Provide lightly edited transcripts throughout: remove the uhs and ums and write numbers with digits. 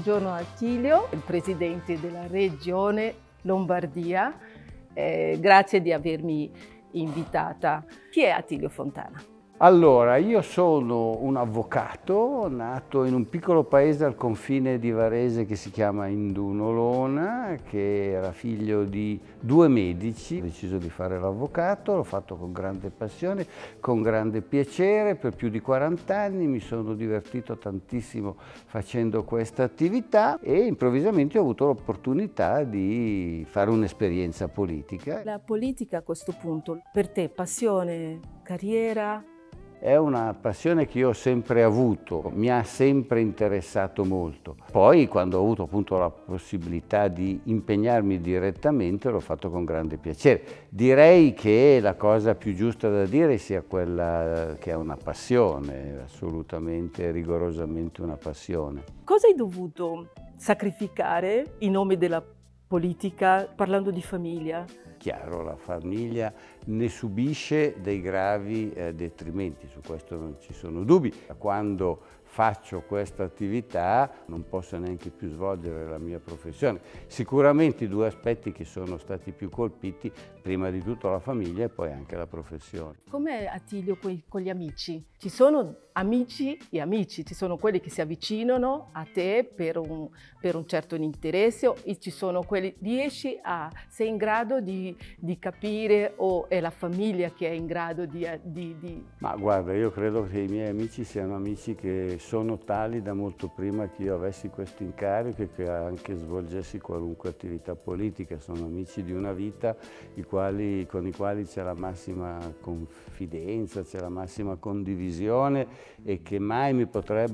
Buongiorno Attilio, il presidente della regione Lombardia. Grazie di avermi invitata. Chi è Attilio Fontana? Allora, io sono un avvocato nato in un piccolo paese al confine di Varese che si chiama Indunolona, che era figlio di due medici. Ho deciso di fare l'avvocato, l'ho fatto con grande passione, con grande piacere, per più di 40 anni mi sono divertito tantissimo facendo questa attività e improvvisamente ho avuto l'opportunità di fare un'esperienza politica. La politica a questo punto, per te, passione, carriera? È una passione che io ho sempre avuto, mi ha sempre interessato molto. Poi quando ho avuto appunto la possibilità di impegnarmi direttamente l'ho fatto con grande piacere. Direi che la cosa più giusta da dire sia quella che è una passione, assolutamente, rigorosamente una passione. Cosa hai dovuto sacrificare in nome della politica, parlando di famiglia? Chiaro, la famiglia ne subisce dei gravi detrimenti, su questo non ci sono dubbi. Quando faccio questa attività non posso neanche più svolgere la mia professione. Sicuramente i due aspetti che sono stati più colpiti, prima di tutto la famiglia e poi anche la professione. Com'è Attilio con gli amici? Ci sono amici e amici, ci sono quelli che si avvicinano a te per un certo interesse e ci sono quelli, sei in grado di capire o è la famiglia che è in grado di... Ma guarda, io credo che i miei amici siano amici che sono tali da molto prima che io avessi questo incarico e che anche svolgessi qualunque attività politica. Sono amici di una vita con i quali c'è la massima confidenza, c'è la massima condivisione e che mai mi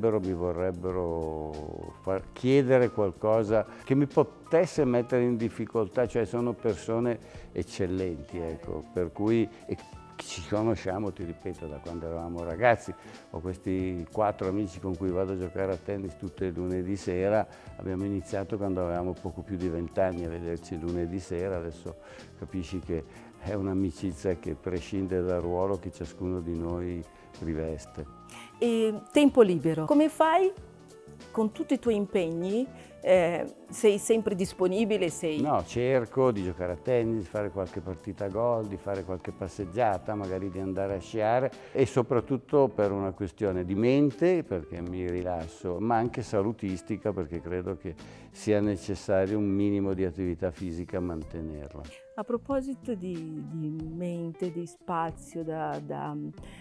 vorrebbero far chiedere qualcosa che mi potesse mettere in difficoltà, cioè sono persone eccellenti, ecco, per cui ci conosciamo, ti ripeto, da quando eravamo ragazzi. Ho questi 4 amici con cui vado a giocare a tennis tutti i lunedì sera. Abbiamo iniziato quando avevamo poco più di 20 anni a vederci lunedì sera, adesso capisci che è un'amicizia che prescinde dal ruolo che ciascuno di noi riveste. E tempo libero, come fai con tutti i tuoi impegni? Sei sempre disponibile? No, cerco di giocare a tennis, di fare qualche partita a gol, di fare qualche passeggiata, magari di andare a sciare e soprattutto per una questione di mente, perché mi rilasso, ma anche salutistica, perché credo che sia necessario un minimo di attività fisica mantenerla. A proposito di mente, di spazio da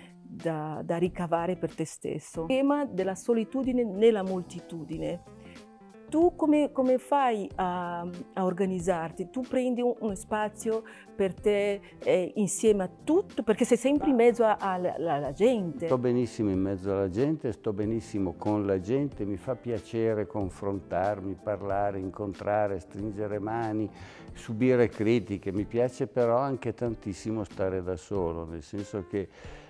ricavare per te stesso, il tema della solitudine nella moltitudine. Tu come fai a organizzarti? Tu prendi uno spazio per te insieme a tutto? Perché sei sempre in mezzo alla gente. Sto benissimo in mezzo alla gente, sto benissimo con la gente, mi fa piacere confrontarmi, parlare, incontrare, stringere mani, subire critiche. Mi piace però anche tantissimo stare da solo, nel senso che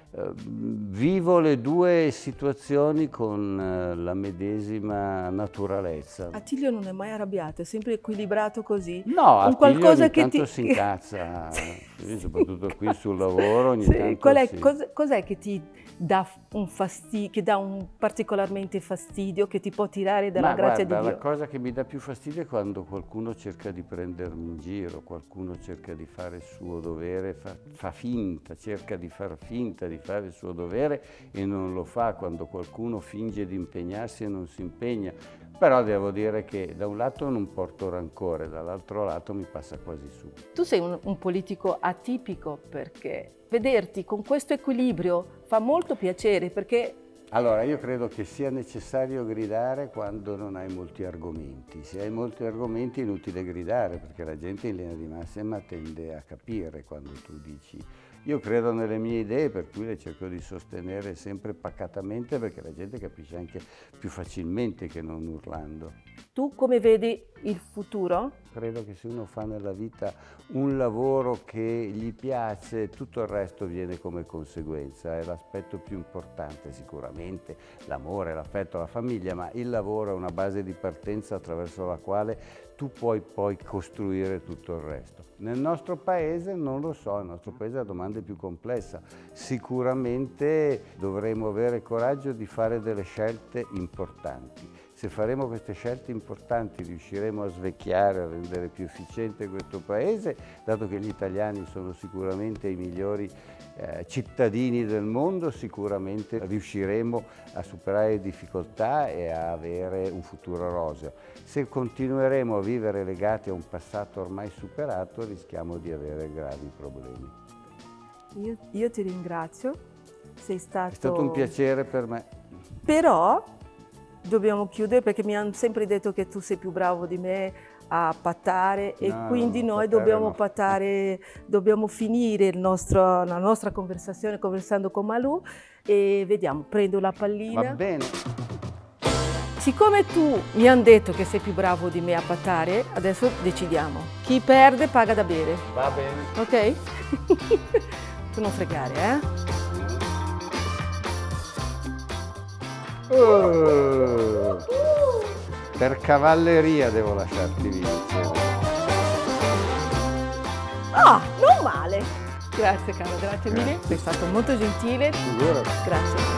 vivo le due situazioni con la medesima naturalezza. Attilio non è mai arrabbiato, è sempre equilibrato così. No, Attilio qualcosa ogni che tanto si incazza, soprattutto qui sul lavoro ogni tanto Cos'è che ti dà un fastidio, che dà particolarmente fastidio, che ti può tirare dalla grazia di Dio? La cosa che mi dà più fastidio è quando qualcuno cerca di prendermi in giro, qualcuno cerca di fare il suo dovere, cerca di far finta di fare il suo dovere e non lo fa, quando qualcuno finge di impegnarsi e non si impegna. Però devo dire che da un lato non porto rancore, dall'altro lato mi passa quasi su. Tu sei un politico atipico, perché vederti con questo equilibrio fa molto piacere, perché... Allora, io credo che sia necessario gridare quando non hai molti argomenti. Se hai molti argomenti è inutile gridare, perché la gente in linea di massima tende a capire quando tu dici. Io credo nelle mie idee, per cui le cerco di sostenere sempre pacatamente, perché la gente capisce anche più facilmente che non urlando. Tu come vedi il futuro? Credo che se uno fa nella vita un lavoro che gli piace, tutto il resto viene come conseguenza. È l'aspetto più importante sicuramente, l'amore, l'affetto, la famiglia, ma il lavoro è una base di partenza attraverso la quale tu puoi poi costruire tutto il resto. Nel nostro paese non lo so, il nostro paese la domanda è più complessa. Sicuramente dovremo avere coraggio di fare delle scelte importanti. se faremo queste scelte importanti riusciremo a svecchiare, a rendere più efficiente questo Paese, dato che gli italiani sono sicuramente i migliori cittadini del mondo, sicuramente riusciremo a superare le difficoltà e a avere un futuro roseo. Se continueremo a vivere legati a un passato ormai superato, rischiamo di avere gravi problemi. Io ti ringrazio, è stato un piacere per me. Però dobbiamo chiudere perché mi hanno sempre detto che tu sei più bravo di me a pattare e quindi noi dobbiamo pattare, dobbiamo finire la nostra conversazione conversando con Malou e vediamo, prendo la pallina. Va bene. Siccome tu mi hanno detto che sei più bravo di me a pattare, adesso decidiamo. Chi perde paga da bere. Va bene. Ok? Tu non fregare, Per cavalleria devo lasciarti vincere. Ah, non male! Grazie caro, grazie mille, sei stato molto gentile. Figurati. Grazie.